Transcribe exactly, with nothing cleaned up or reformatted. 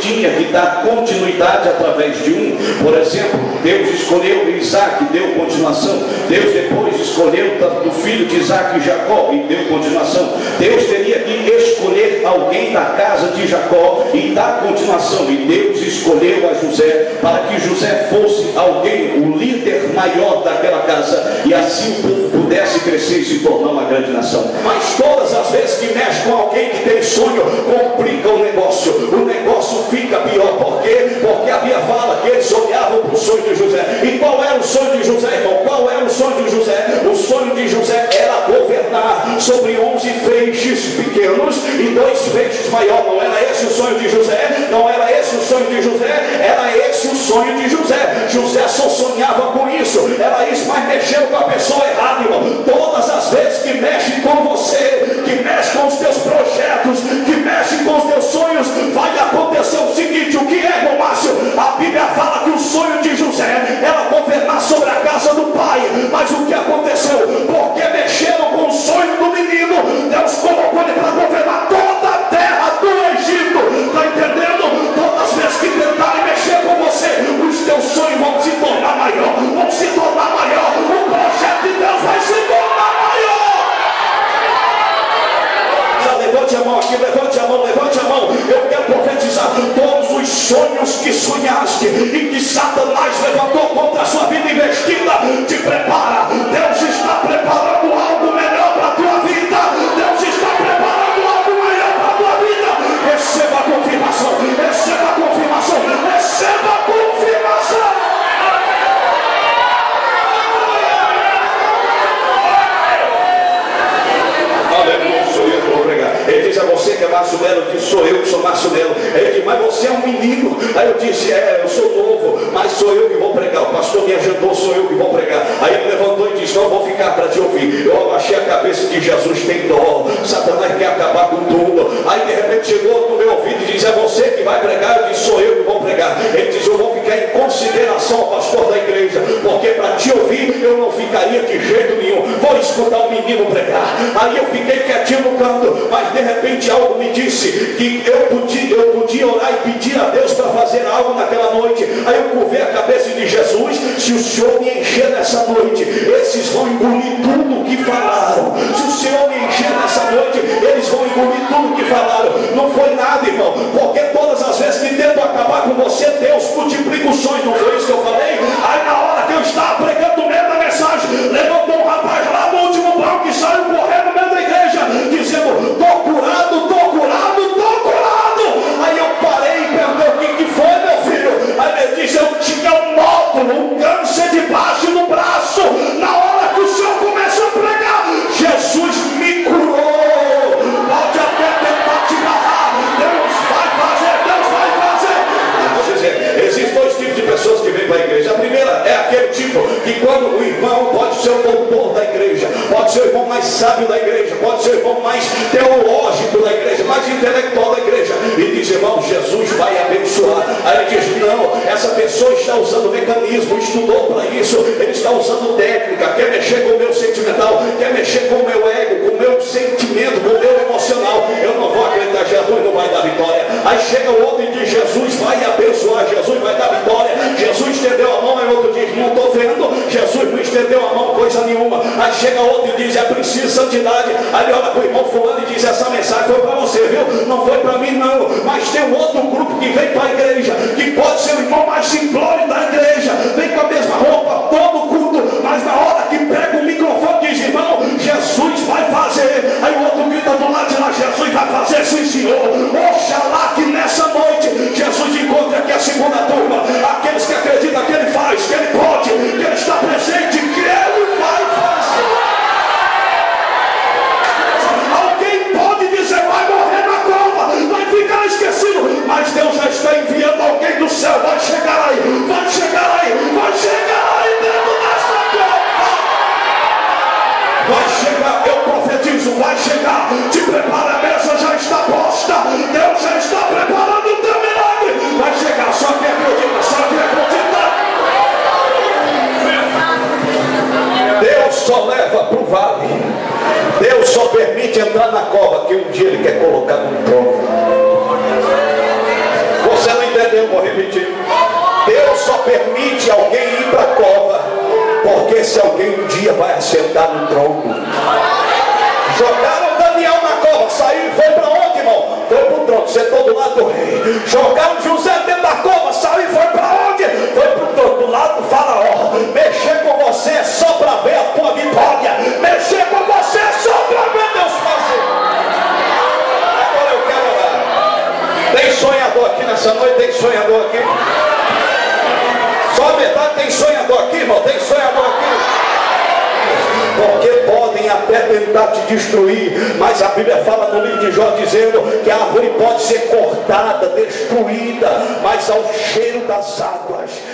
tinha que dar continuidade através de um. Por exemplo, Deus escolheu Isaac e deu continuação. Deus depois escolheu do filho de Isaac, Jacó, e deu continuação. Deus teria que escolher alguém da casa de Jacó e dar continuação. E Deus escolheu a José para que José fosse alguém, o líder maior daquela casa, e assim o povo pudesse crescer e se tornar uma grande nação. Mas todas as vezes que mexe com alguém que tem sonho, complica o negócio. O negócio fica pior. Por quê? Porque a Bíblia fala que eles olhavam para o sonho de José. E qual era o sonho de José, irmão? Qual era o sonho de José? O sonho de José era governar sobre onze feixes pequenos e dois feixes maiores. Não era esse o sonho de José? Não era esse o sonho de José? Era esse o sonho de José. José só sonhava com isso. Era isso, mas mexendo com a pessoa errada, irmão. Todas as vezes que mexe com você, que mexe com os teus projetos, que mexe com os teus sonhos, vai acontecer o seguinte: o que é, irmão Márcio? A Bíblia fala que o sonho de José era governar sobre a casa do pai. Mas o que aconteceu? Porque mexeram com o sonho do menino, Deus colocou ele para governar toda a terra do Egito. Está entendendo? Todas as vezes que tentarem mexer com você, os teus sonhos vão se tornar maior, vão se tornar maior. O projeto de Deus vai se tornar maior. Já levante a mão aqui, levante a mão, levante a mão. Eu quero profetizar: todos os sonhos que sonhaste e que Satanás levantou contra a sua vida investida, te prepara. Deus está preparando algo melhor para a tua vida. Deus está preparando algo melhor para a tua vida. Receba a confirmação, receba a confirmação, receba a confirmação. Aleluia, sou eu que vou pregar. Ele diz: a você que é Márcio Melo. Eu disse: sou eu que sou Márcio Melo. Ele diz: mas você é um menino. Aí eu disse: é, eu sou novo, mas sou eu que vou pregar. O pastor me ajudou, sou eu que vou pregar. Aí ele levantou e disse: não vou ficar para te ouvir. Eu abaixei a cabeça de Jesus tem dó. Satanás quer acabar com tudo. Aí de repente chegou no meu ouvido e disse: é você que vai pregar. Eu disse: sou eu que vou pregar. Ele disse: eu vou ficar em consideração ao pastor da igreja, porque para te ouvir eu não ficaria de jeito nenhum. Vou escutar o menino pregar. Aí eu fiquei quietinho no canto, mas de repente algo me disse que eu podia, eu podia orar e pedir a Deus para fazer algo naquela noite. Aí eu curvei a cabeça de Jesus: se o Senhor me encher nessa noite, esses vão engolir tudo que falaram. Se o Senhor me encher nessa noite, eles vão engolir tudo que falaram. Não foi nada, irmão, porque todas as vezes que tentam acabar com você, Deus multiplica os sonhos. Não foi isso que eu falei? Aí na hora que eu estava pregando no meio da mensagem, levantou um rapaz lá no último banco que saiu correndo no meio da igreja, dizendo: tô curado, tô curado, tô curado. Aí eu parei e perguntei: o que, que foi, meu filho? Aí ele disse: eu tinha um nódulo, um câncer debaixo do braço. Na hora que o senhor começou a pregar, Jesus me curou. Pode até tentar te barrar, Deus vai fazer, Deus vai fazer. Vou dizer, existem dois tipos de pessoas que vêm para a igreja. A primeira é aquele tipo que, quando o irmão pode ser o doutor da igreja, pode ser o irmão mais sábio da igreja, pode ser o irmão mais teológico da igreja, mais intelectual da igreja, e diz: irmão, Jesus vai abençoar. Aí ele diz: não, essa pessoa está usando mecanismo, estudou para isso, ele está usando técnica, quer mexer com o meu sentimental, quer mexer com o meu ego, com o meu sentimento, com o meu emocional. Eu não vou acreditar, Jesus não vai dar vitória. Aí chega o outro e diz: Jesus vai abençoar, Jesus vai dar vitória. Jesus estendeu a mão, aí o outro diz: não estou vendo. Jesus não estendeu a mão coisa nenhuma. Aí chega outro e diz: é preciso santidade. Aí ele olha para o irmão fulano e diz: essa mensagem foi para você, viu? Não foi para mim não. Mas tem um outro grupo que vem para a igreja, que pode ser o irmão mais simplório da igreja, vem com a mesma roupa, todo culto, mas na hora que pega o microfone diz: irmão, Jesus vai fazer. Aí o outro grita do lado de lá: Jesus vai fazer, sim senhor. Oxalá que nessa noite Jesus encontre aqui a segunda turma, aqueles que acreditam que ele faz, que ele pode, que ele está presente, que ele vai fazer. Alguém pode dizer: vai morrer na cova, vai ficar esquecido, mas Deus já está enviando alguém do céu. Vai chegar aí, vai chegar aí, vai chegar aí dentro dessa cova. Vai chegar, eu profetizo, vai chegar. Te prepara, a mesa já está posta, Deus já está preparando o teu milagre. Vai chegar, só que acredita, só que acredita. Deus só leva para o vale, Deus só permite entrar na cova que um dia Ele quer colocar no trono. Você entendeu? Vou repetir. Deus só permite alguém ir para a cova, porque se alguém um dia vai assentar no trono. Jogaram Daniel na cova, saiu e foi para onde, irmão? Foi para o trono, sentou do lado do rei. Jogaram José dentro da cova, saiu e foi para onde? Foi para o trono, do lado do faraó. Mexer com você é só para ver a tua vitória. Mexer com você é só para ver Deus fazer. Agora eu quero orar. Tem sonhador aqui nessa noite? Tem sonhador aqui? Só a verdade, tem sonhador aqui, irmão? Tem sonhador aqui? Porque podem até tentar te destruir, mas a Bíblia fala no livro de Jó dizendo que a árvore pode ser cortada, destruída, mas ao cheiro das águas